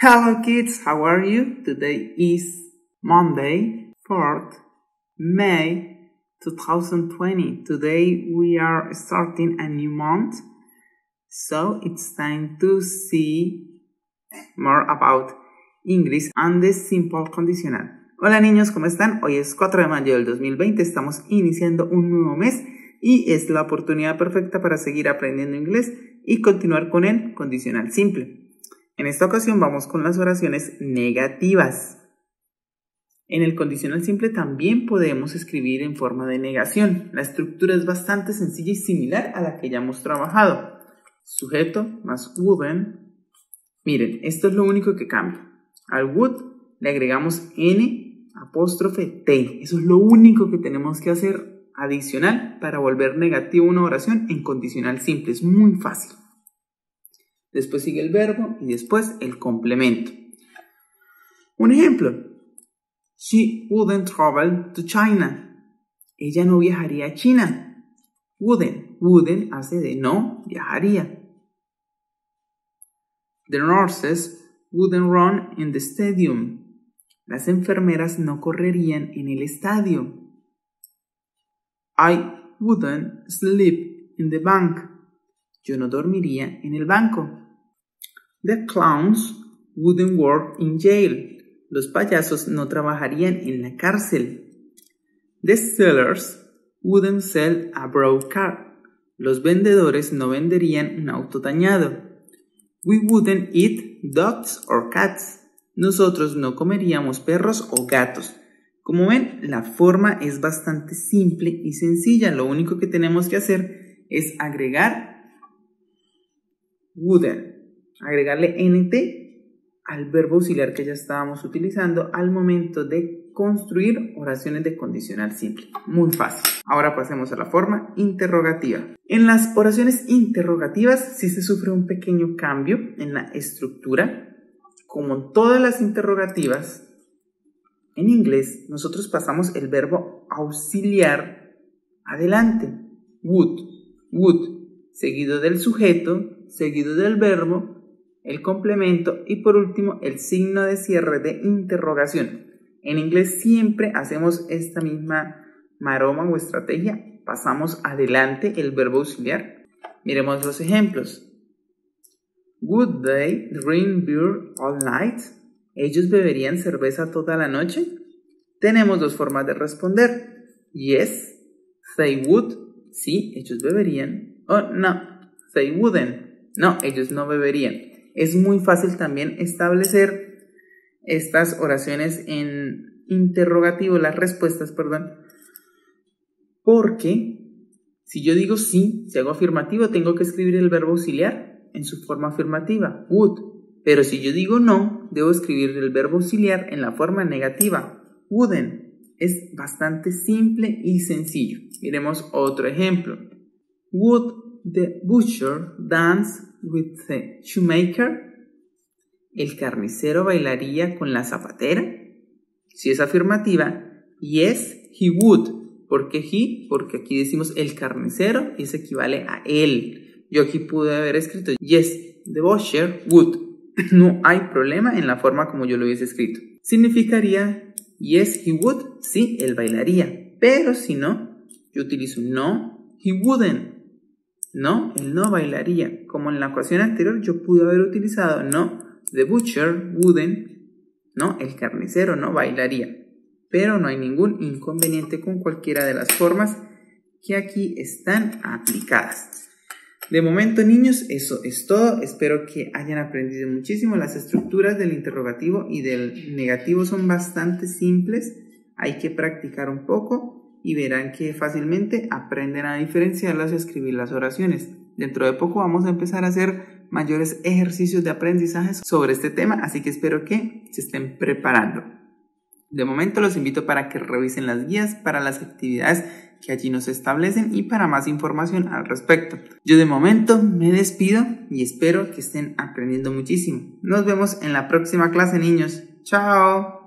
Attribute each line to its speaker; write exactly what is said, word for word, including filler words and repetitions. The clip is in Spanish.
Speaker 1: Hello kids, how are you? Today is Monday, fourth May twenty twenty. Today we are starting a new month, so it's time to see more about English and the simple conditional. Hola niños, ¿cómo están? Hoy es cuatro de mayo del dos mil veinte, estamos iniciando un nuevo mes y es la oportunidad perfecta para seguir aprendiendo inglés y continuar con el condicional simple. En esta ocasión vamos con las oraciones negativas. En el condicional simple también podemos escribir en forma de negación. La estructura es bastante sencilla y similar a la que ya hemos trabajado. Sujeto más wouldn't. Miren, esto es lo único que cambia. Al would le agregamos N apóstrofe T. Eso es lo único que tenemos que hacer adicional para volver negativo una oración en condicional simple. Es muy fácil. Después sigue el verbo y después el complemento. Un ejemplo. She wouldn't travel to China. Ella no viajaría a China. Wouldn't. Wouldn't hace de no, viajaría. The nurses wouldn't run in the stadium. Las enfermeras no correrían en el estadio. I wouldn't sleep in the bank. Yo no dormiría en el banco. The clowns wouldn't work in jail. Los payasos no trabajarían en la cárcel. The sellers wouldn't sell a broke car. Los vendedores no venderían un auto dañado. We wouldn't eat dogs or cats. Nosotros no comeríamos perros o gatos. Como ven, la forma es bastante simple y sencilla. Lo único que tenemos que hacer es agregar wouldn't. Agregarle nt al verbo auxiliar que ya estábamos utilizando al momento de construir oraciones de condicional simple. Muy fácil. Ahora pasemos a la forma interrogativa. En las oraciones interrogativas sí se sufre un pequeño cambio en la estructura. Como en todas las interrogativas, en inglés nosotros pasamos el verbo auxiliar adelante. Would, would, seguido del sujeto, seguido del verbo, el complemento y por último el signo de cierre de interrogación. En inglés siempre hacemos esta misma maroma o estrategia. Pasamos adelante el verbo auxiliar. Miremos los ejemplos. Would they drink beer all night? ¿Ellos beberían cerveza toda la noche? Tenemos dos formas de responder. Yes, they would. Sí, ellos beberían. O no, they wouldn't. No, ellos no beberían. Es muy fácil también establecer estas oraciones en interrogativo, las respuestas, perdón, porque si yo digo sí, si hago afirmativo, tengo que escribir el verbo auxiliar en su forma afirmativa, would, pero si yo digo no, debo escribir el verbo auxiliar en la forma negativa, wouldn't. Es bastante simple y sencillo. Miremos otro ejemplo. Would the butcher dance with the shoemaker? ¿El carnicero bailaría con la zapatera? Si es afirmativa, yes, he would. ¿Por qué he? Porque aquí decimos el carnicero y eso equivale a él. Yo aquí pude haber escrito yes, the butcher would. No hay problema en la forma como yo lo hubiese escrito. Significaría yes, he would. Sí, él bailaría. Pero si no, yo utilizo no, he wouldn't. No, él no bailaría. Como en la ocasión anterior yo pude haber utilizado no, the butcher wouldn't. No, el carnicero no bailaría. Pero no hay ningún inconveniente con cualquiera de las formas que aquí están aplicadas. De momento, niños, eso es todo. Espero que hayan aprendido muchísimo. Las estructuras del interrogativo y del negativo son bastante simples. Hay que practicar un poco y verán que fácilmente aprenden a diferenciarlas y a escribir las oraciones. Dentro de poco vamos a empezar a hacer mayores ejercicios de aprendizaje sobre este tema, así que espero que se estén preparando. De momento los invito para que revisen las guías para las actividades que allí nos establecen y para más información al respecto. Yo de momento me despido y espero que estén aprendiendo muchísimo. Nos vemos en la próxima clase, niños. ¡Chao!